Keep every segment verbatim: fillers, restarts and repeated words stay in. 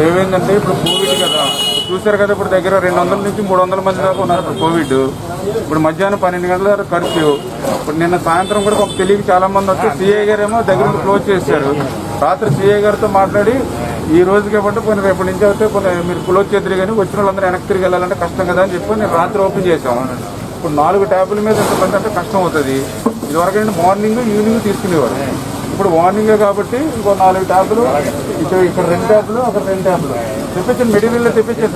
ఏమైందంటే ఇప్పుడు కోవిడ్ కదా చూసారు కదా, ఇప్పుడు దగ్గర రెండు వందల నుంచి మూడు వందల మంది దాకా ఉన్నారు ఇప్పుడు కోవిడ్. ఇప్పుడు మధ్యాహ్నం పన్నెండు గంటల కర్ఫ్యూ. ఇప్పుడు నిన్న సాయంత్రం కూడా ఒక తెలియక చాలా మంది వస్తే సిఐ గారు ఏమో దగ్గర క్లోజ్ చేశారు. రాత్రి సిఐ గారితో మాట్లాడి ఈ రోజుకి ఇవ్వండి, కొన్ని రేపటి నుంచి అయితే కొన్ని మీరు క్లోజ్ చేద్దరు కానీ వచ్చిన వాళ్ళందరూ వెనక్కి తిరిగి వెళ్ళాలంటే కష్టం కదా అని చెప్పి నేను రాత్రి ఓపెన్ చేశాము. ఇప్పుడు నాలుగు ట్యాబ్ల మీద ఎంతమంది అంటే కష్టం అవుతుంది. ఇదివరకంటే మార్నింగ్ ఈవినింగ్ తీసుకునేవారు, ఇప్పుడు మార్నింగే కాబట్టి ఇంకో నాలుగు ట్యాబ్లు, ఇక్కడ ఇక్కడ రెండు ట్యాబ్లు, అక్కడ రెండు ట్యాబ్లు తెప్పించండి, మెటీరియల్ తెప్పించండి.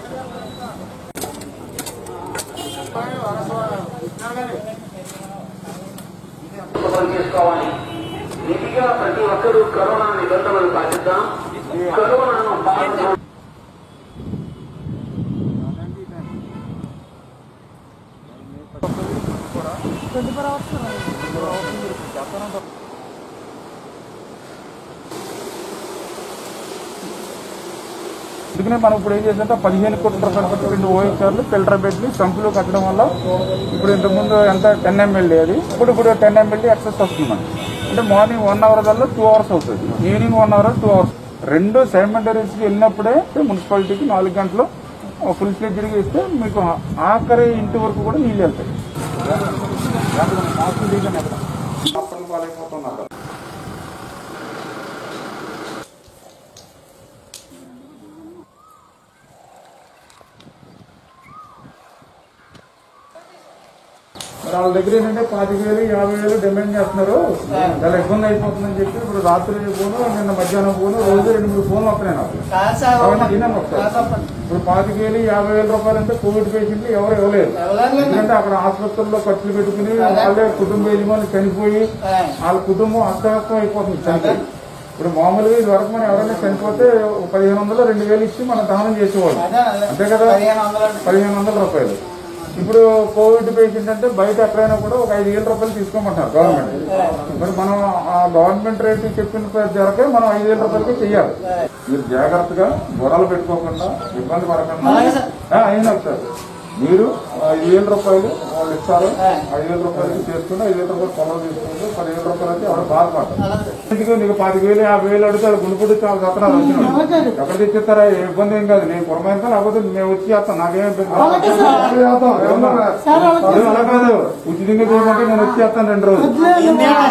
చేసుకోవాలి. నిధిగా ప్రతి ఒక్కరూ కరోనా నిబంధనలు పాటిద్దాం. కరోనాను అందుకనే మనం ఇప్పుడు ఏం చేద్దాం, పదిహేను కోట్ల రూపాయలు పెట్టి రెండు ఓఎస్ఆర్లు ఫిల్టర్ బెడ్లు సంపులు కట్టడం వల్ల ఇప్పుడు ఇంతకుముందు ఎంత టెన్ ఎంఎల్డీ అది ఇప్పుడు ఇప్పుడు టెన్ ఎంఎల్డీ ఎక్సెస్ వస్తుంది. అంటే మార్నింగ్ వన్ అవర్ వల్ల టూ అవర్స్ అవుతుంది, evening one hour two hours రెండు సైమల్టేనియస్కి వెళ్ళినప్పుడే మున్సిపాలిటీకి నాలుగు గంటలు ఫుల్ ఫ్లెడ్జ్డ్గా ఇస్తే మీకు ఆఖరి ఇంటి వరకు కూడా నీళ్ళు వెళ్తాయి. హాస్పిటల్ పాలైపోతున్నారు. మరి వాళ్ళ దగ్గర ఏంటంటే పాతిక వేలు యాభై వేలు డిమాండ్ చేస్తున్నారు, చాలా ఇబ్బంది అయిపోతుందని చెప్పి ఇప్పుడు రాత్రి ఫోను, నిన్న మధ్యాహ్నం ఫోను, రోజు రెండు మూడు ఫోన్లు వస్తున్నాయి నాకు. ఇప్పుడు పాతిక వేలు యాభై వేల రూపాయలు అంటే కోవిడ్ పేషెంట్లు ఎవరు ఇవ్వలేరు. ఎందుకంటే అక్కడ ఆసుపత్రుల్లో ఖర్చులు పెట్టుకుని వాళ్ళే కుటుంబ యజమాని చనిపోయి వాళ్ళ కుటుంబం అస్తవ్యస్తం అయిపోతుంది చనిపోయి. ఇప్పుడు మామూలుగా ఇది వరకు మనం ఎవరైనా చనిపోతే పదిహేను వందలు రెండు వేలు ఇచ్చి మనం దహనం చేసేవాళ్ళు, అంతే కదా, పదిహేను వందల రూపాయలు. ఇప్పుడు కోవిడ్ పేషెంట్ అంటే బయట ఎక్కడైనా కూడా ఒక ఐదు వేల రూపాయలు తీసుకోమంటారు గవర్నమెంట్. మరి మనం ఆ గవర్నమెంట్ రేటు చెప్పిన ధరకే మనం ఐదు వేల రూపాయలకి చెయ్యాలి. మీరు జాగ్రత్తగా గొడవలు పెట్టుకోకుండా ఇబ్బంది పడకుండా అయినా సార్ మీరు ఐదు వేల రూపాయలు వాళ్ళు ఇస్తారు, ఐదు వేల రూపాయలకి చేసుకుని ఐదు వేల రూపాయలు పొలం తీసుకుంటే పదివేల రూపాయలు అయితే ఎవరు బాధపడతారు. నీకు పాతిక వేలు యాభై వేలు అడుగుతారు, గుంపుడు చాలా సత్రాలు వచ్చినాడు ఎక్కడ తెచ్చిస్తారా, ఇబ్బంది ఏం కాదు, నేను పురమైనా లేకపోతే మేము వచ్చి చేస్తాను, నాకేం ఇబ్బంది అలా కాదు, ఉచితంగా చేయమంటే నేను వచ్చి చేస్తాను రెండు రోజులు.